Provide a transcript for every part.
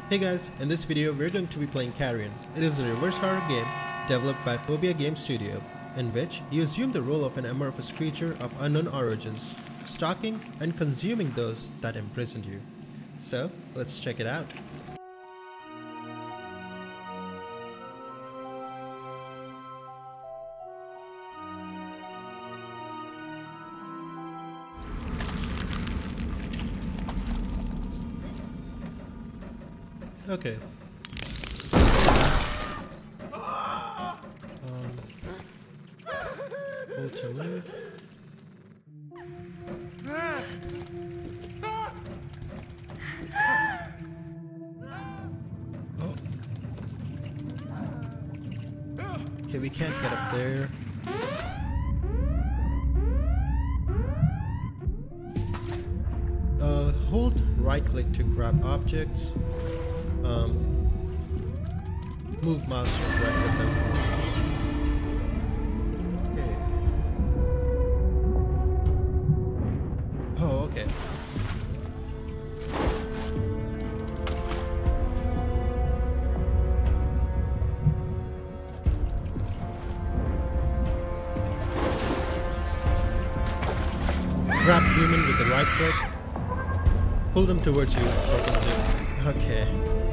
Hey guys, in this video we're going to be playing Carrion. It is a reverse horror game developed by Phobia Game Studio, in which you assume the role of an amorphous creature of unknown origins, stalking and consuming those that imprisoned you. So, let's check it out. Okay. Hold to move. Oh. Okay, we can't get up there. Hold right click to grab objects. Move mouse to interact with them. Okay. Oh, okay. Grab human with the right click. Pull them towards you. Okay.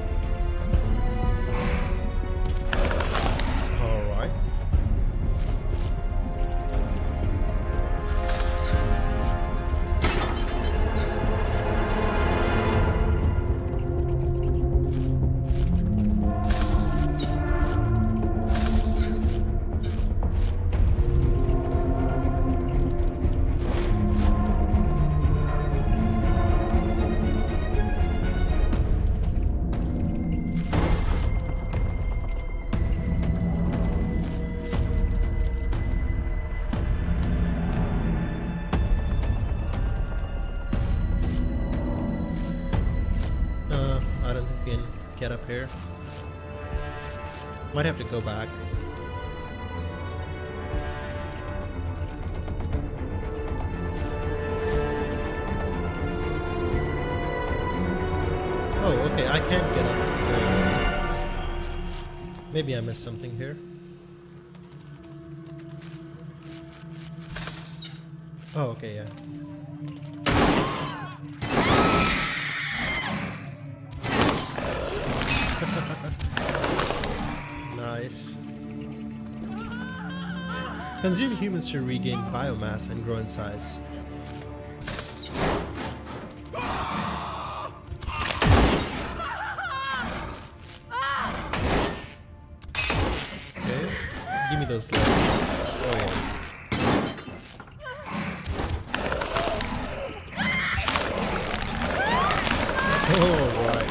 Get up here. Might have to go back. Oh, okay, I can't get up there. Maybe I missed something here. Oh, okay, yeah. Nice. Consume humans to regain biomass and grow in size. Okay, give me those legs. Oh yeah. Oh right.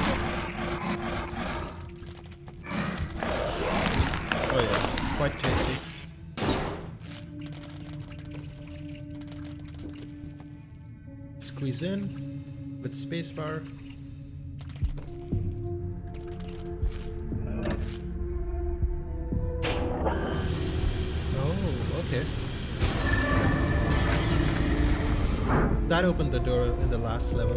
Oh yeah, quite tasty. Squeeze in with spacebar. Oh, okay. That opened the door in the last level.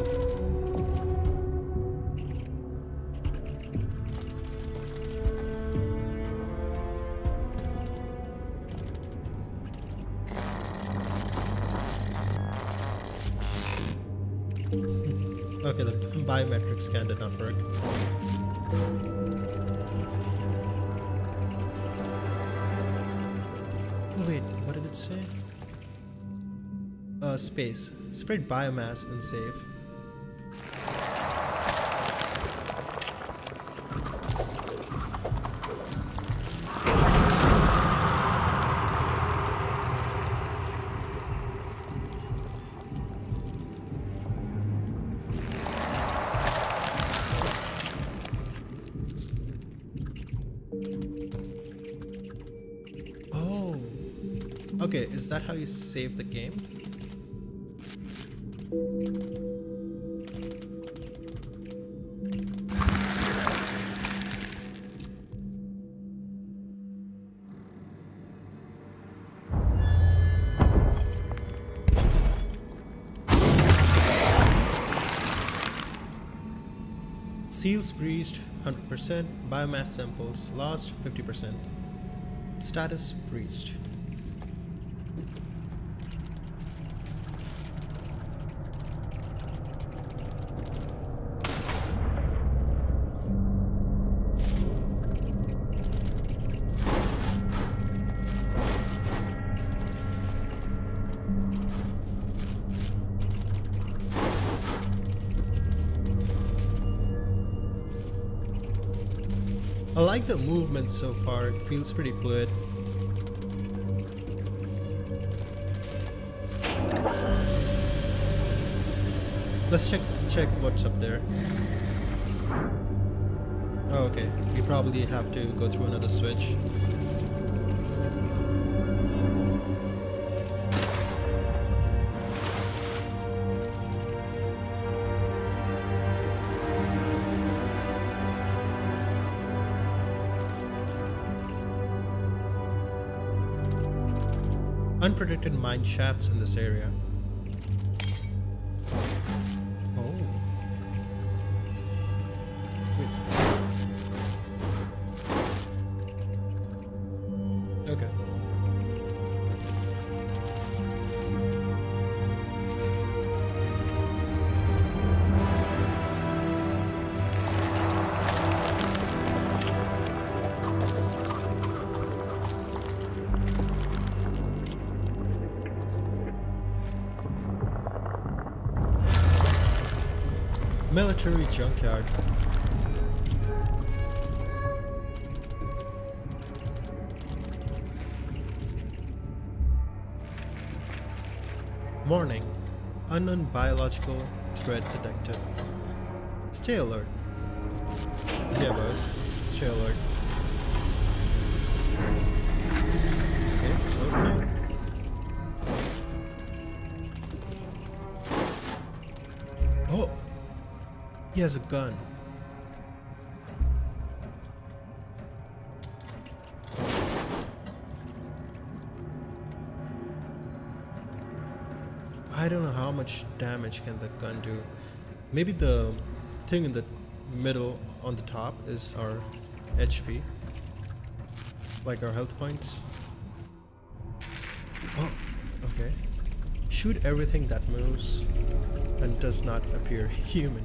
Okay, the biometric scan did not work. Oh wait, what did it say? Space. Spread biomass and save. Okay, is that how you save the game? Seals breached 100%, biomass samples lost 50%. Status breached. I like the movement so far, it feels pretty fluid. Let's check what's up there. Oh, okay. We probably have to go through another switch. Unprotected mine shafts in this area. Oh. Wait. Okay. Military junkyard. Warning. Unknown biological threat detected. Stay alert. Yeah, boss. Stay alert. It's opening. Oh! He has a gun. I don't know how much damage can the gun do. Maybe the thing in the middle on the top is our HP. Like our health points. Oh, okay. Shoot everything that moves and does not appear human.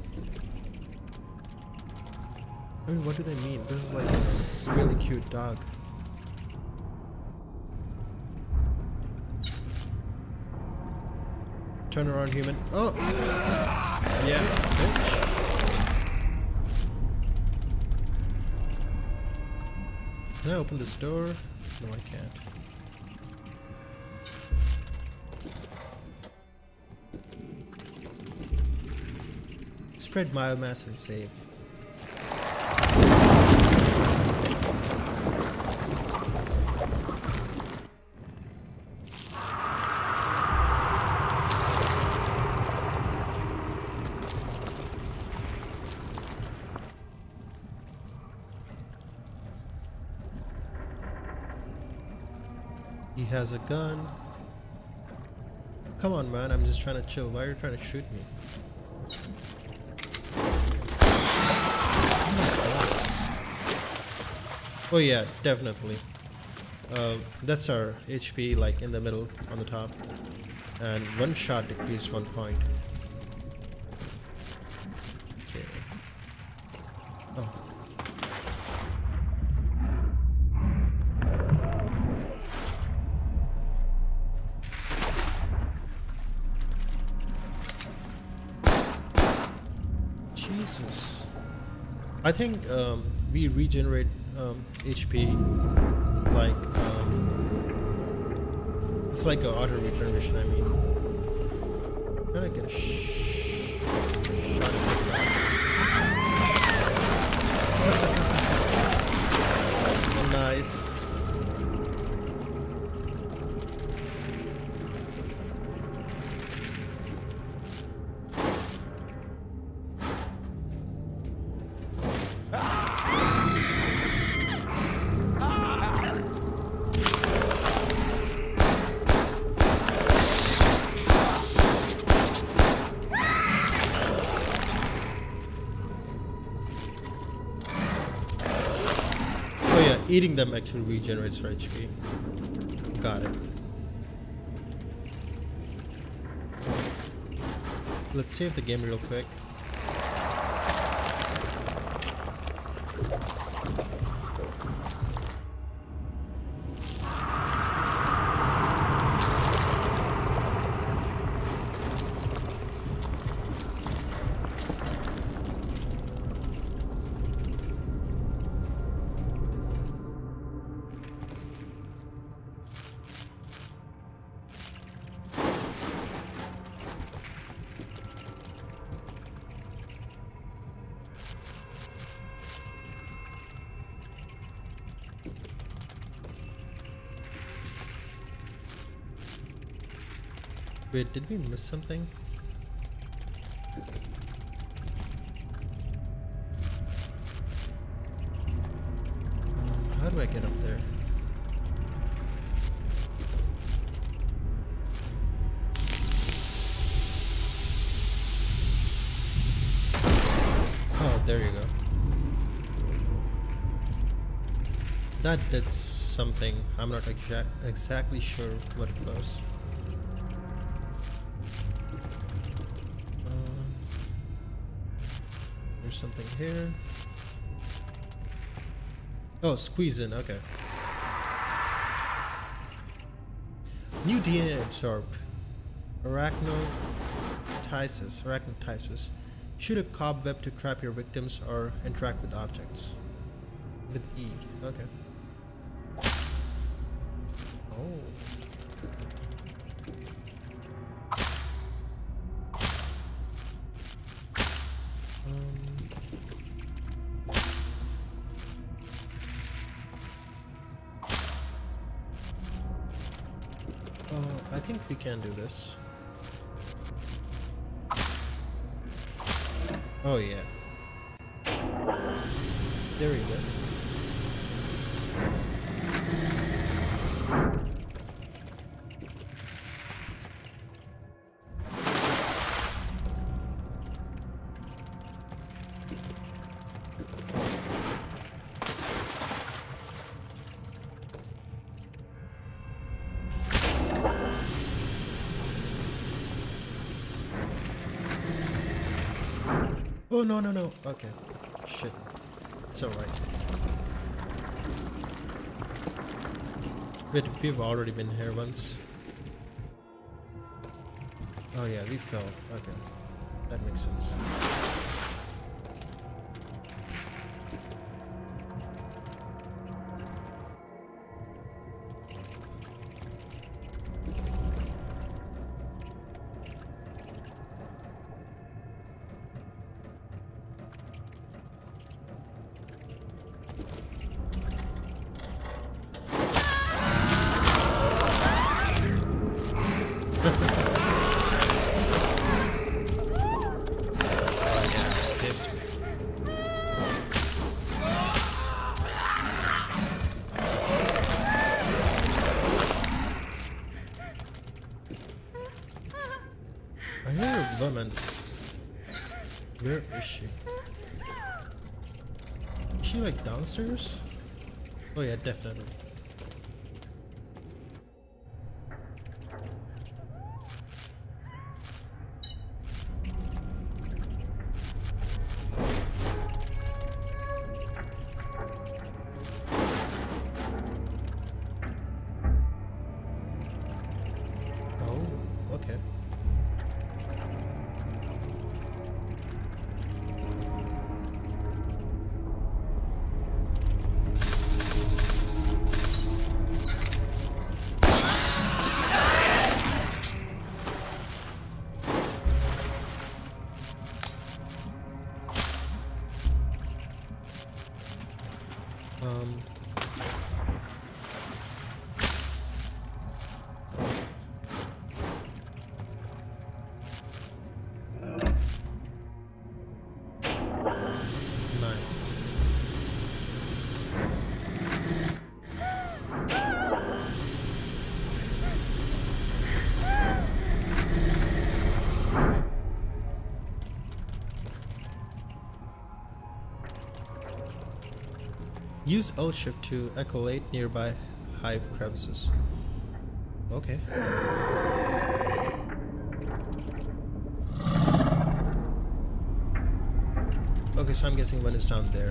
I mean, what do they mean? This is like a really cute dog. Turn around, human. Oh! Yeah, bitch. Can I open this door? No, I can't. Spread biomass and save. He has a gun. Come on, man, I'm just trying to chill. Why are you trying to shoot me? Oh yeah, definitely. That's our HP, like in the middle on the top. And one shot decreased 1 point. Okay. Oh. Jesus. I think we regenerate HP like it's like an auto return mission. I mean, I'm gonna get a shot at this guy. Nice. eating them actually regenerates our HP. Got it. Let's save the game real quick. Wait, did we miss something? How do I get up there? Oh, there you go. That did something. I'm not exactly sure what it was. There's something here. Oh, squeeze in, okay. New DNA absorbed. Arachnotysis. Shoot a cobweb to trap your victims or interact with objects. With E, okay. Oh. I think we can do this. Oh yeah. There we go. Oh no. Okay. Shit. It's alright. Wait, we've already been here once. Oh yeah, we fell. Okay. That makes sense. I hear a woman. Where is she? Is she like downstairs? Oh yeah, definitely. Oh, okay. Nice. Use L shift to echolate nearby hive crevices. Okay. Okay, so I'm guessing one is down there.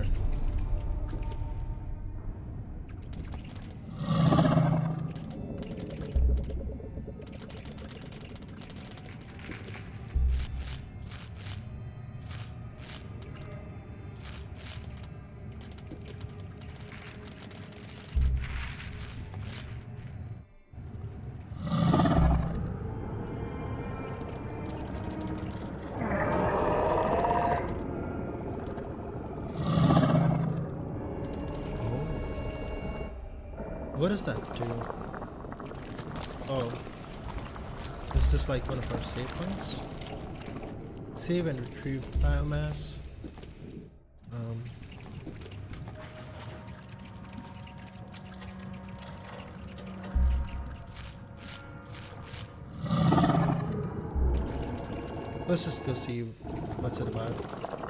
What does that do? Oh. Is this like one of our save points? Save and retrieve biomass. Let's just go see what's it about.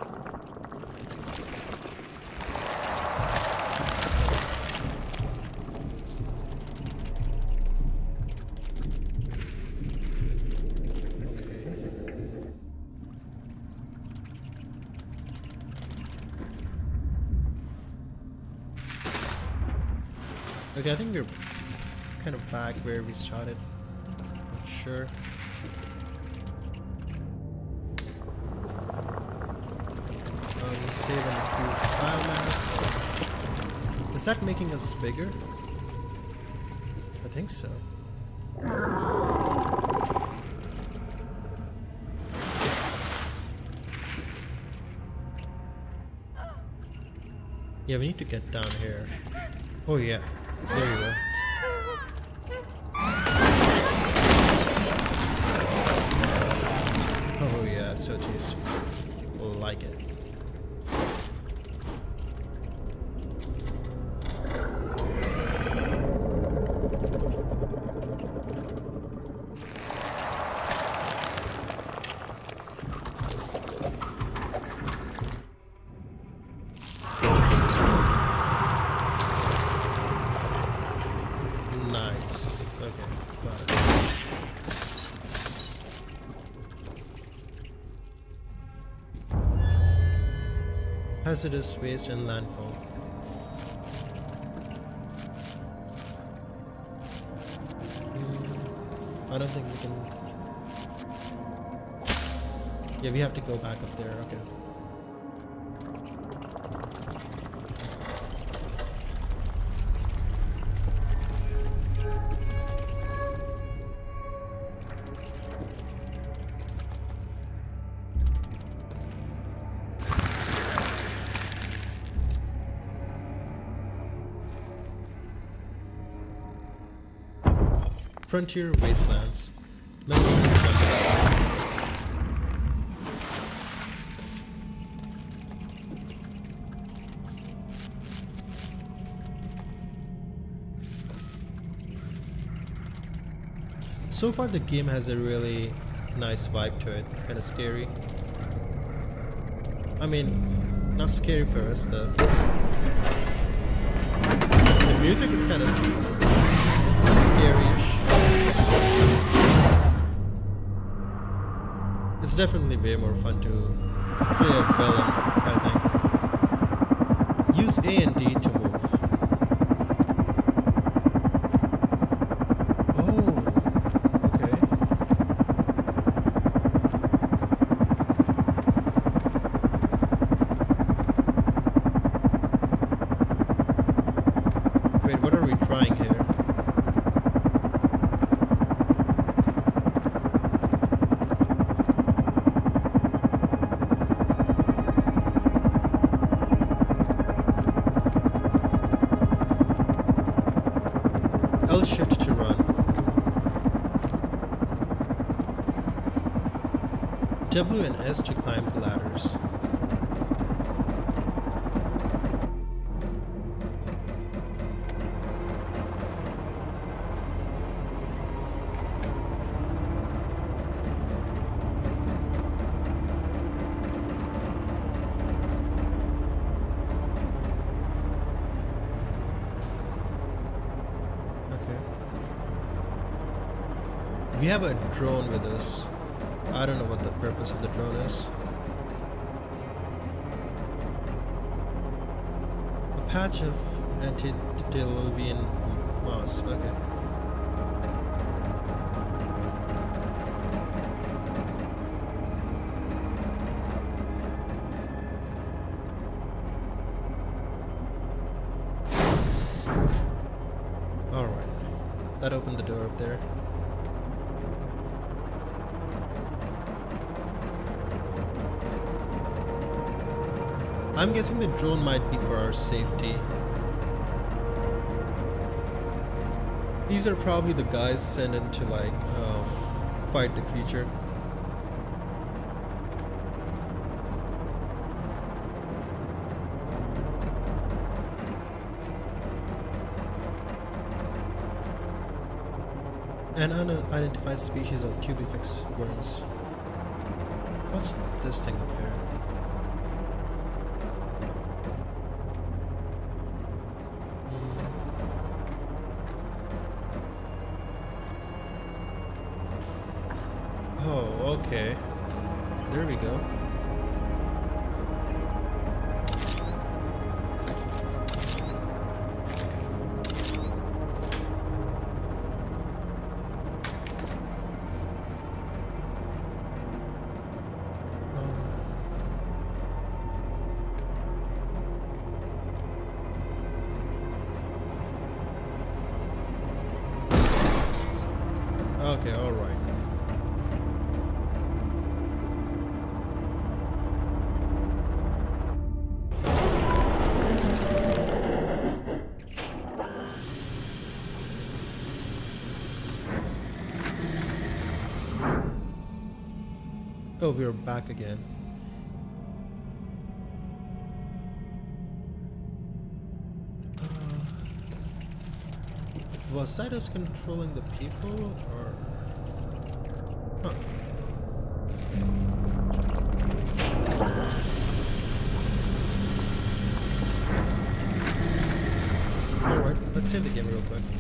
Okay, I think we're kind of back where we started. Not sure. Save and improve biomass. Is that making us bigger? I think so. Yeah, we need to get down here. Oh yeah. There you go. Oh yeah, so tasty. Like it. Hazardous waste and landfill. I don't think we can. Yeah, we have to go back up there. Okay. Frontier Wastelands. So far the game has a really nice vibe to it, kind of scary. I mean, not scary for us though. The music is kind of scary-ish. It's definitely way more fun to play a villain, I think. Use A and D to move. Oh, okay. Wait, what are we trying here? L shift to run. W and S to climb the ladders. We have a drone with us. I don't know what the purpose of the drone is. A patch of antediluvian moss. Okay. Alright. That opened the door up there. I'm guessing the drone might be for our safety. These are probably the guys sent in to like fight the creature. An unidentified species of cubifex worms. What's this thing up here? Oh, okay. There we go. Okay, all right. Oh, we're back again. Was Cytos controlling the people, or... Huh. Alright, let's save the game real quick.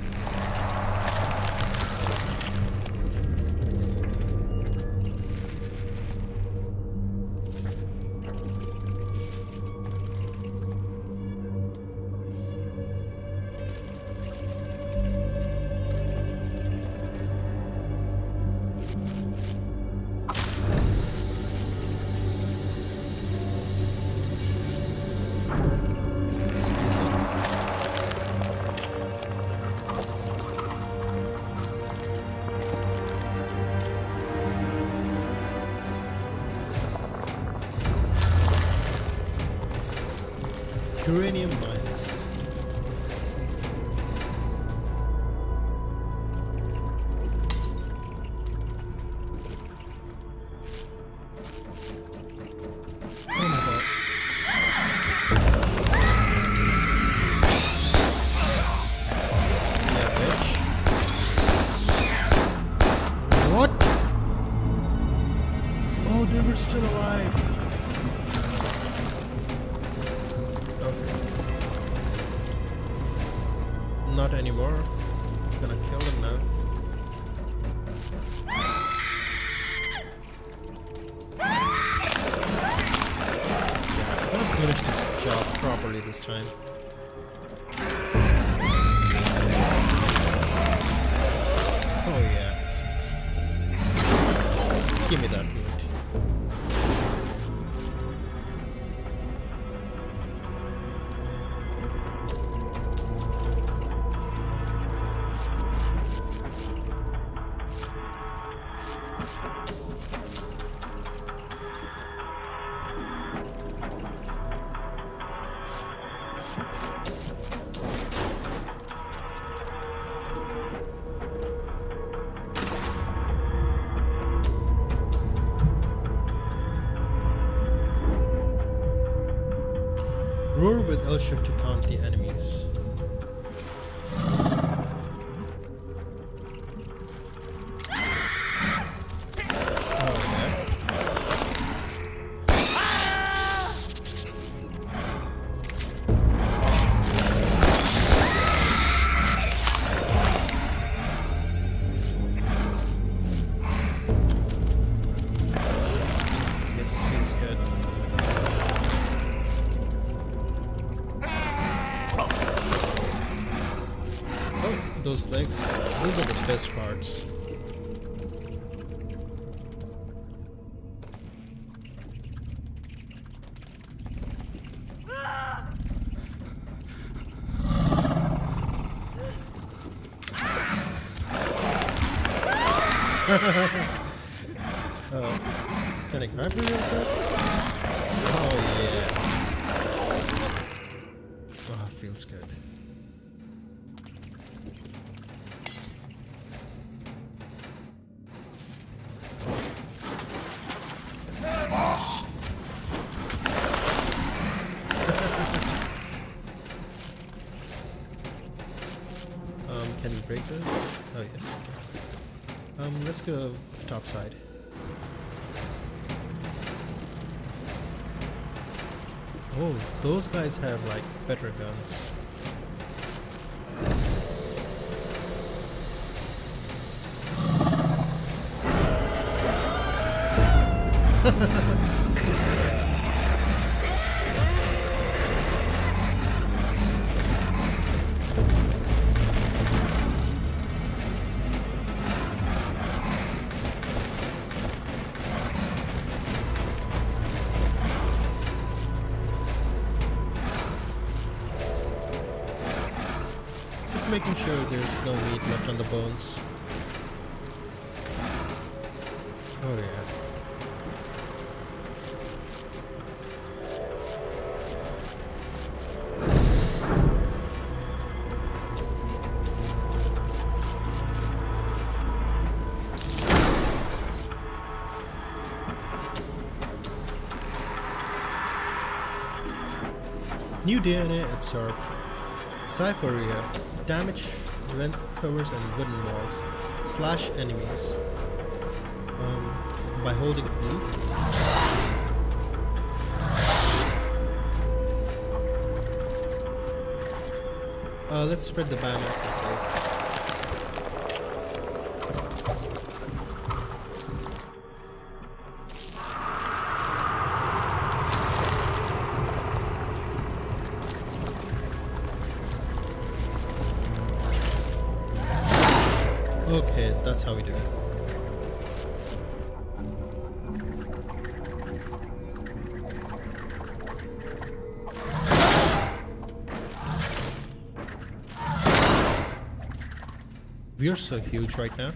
Uranium mines. Oh my god. Yeah, bitch. What? Oh, they were still alive. Not anymore. I'm gonna kill them now. I'm gonna finish this job properly this time. Oh yeah. Give me that loot. Roar with L shift to taunt the enemies. those legs, those are the best parts. Oh, can I grab her real quick? Oh yeah. Oh, feels good. Can you break this? Oh yes, we can. Let's go top side. Oh, those guys have like better guns. Making sure there's no meat left on the bones. Oh yeah. New DNA absorbed. Cypheria. Damage vent covers and wooden walls. Slash enemies. By holding E. Let's spread the biomass and save. Okay, that's how we do it. We are so huge right now.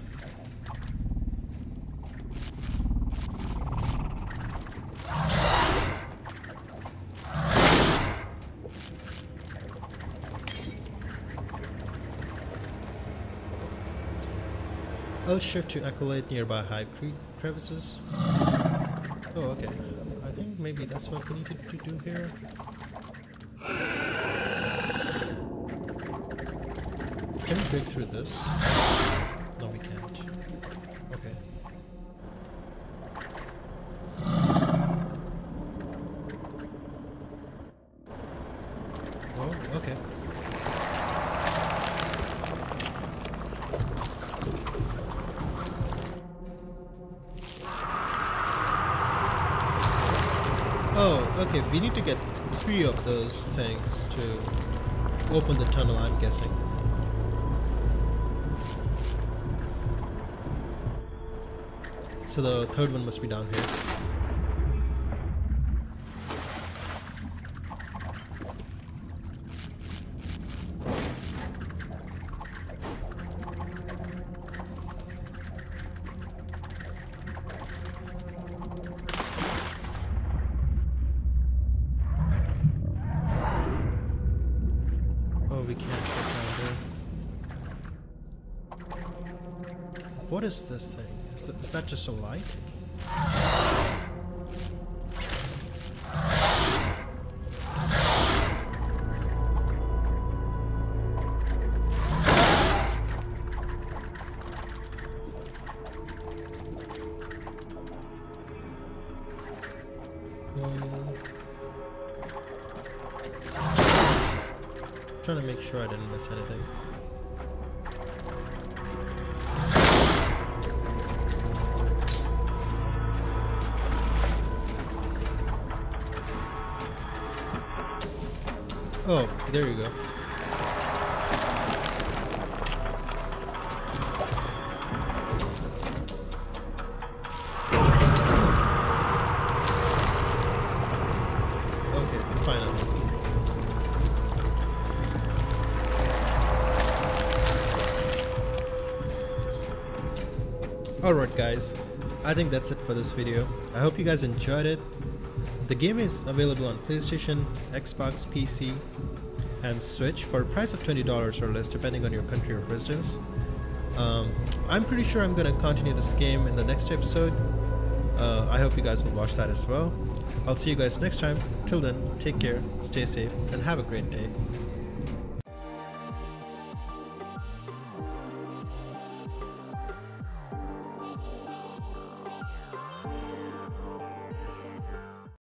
I'll shift to accolade nearby hive crevices. Oh, okay. I think maybe that's what we need to do here. Can we break through this? No, we can't. Okay. Oh, okay. Oh, okay, we need to get 3 of those tanks to open the tunnel, I'm guessing. So the third one must be down here. We can't get down there. What is this thing? Is that just a light? Trying to make sure I didn't miss anything. Oh, there you go. Alright guys, I think that's it for this video. I hope you guys enjoyed it. The game is available on PlayStation, Xbox, PC, and Switch for a price of $20 or less depending on your country of residence. I'm pretty sure I'm gonna continue this game in the next episode. I hope you guys will watch that as well. I'll see you guys next time. Till then, take care, stay safe, and have a great day.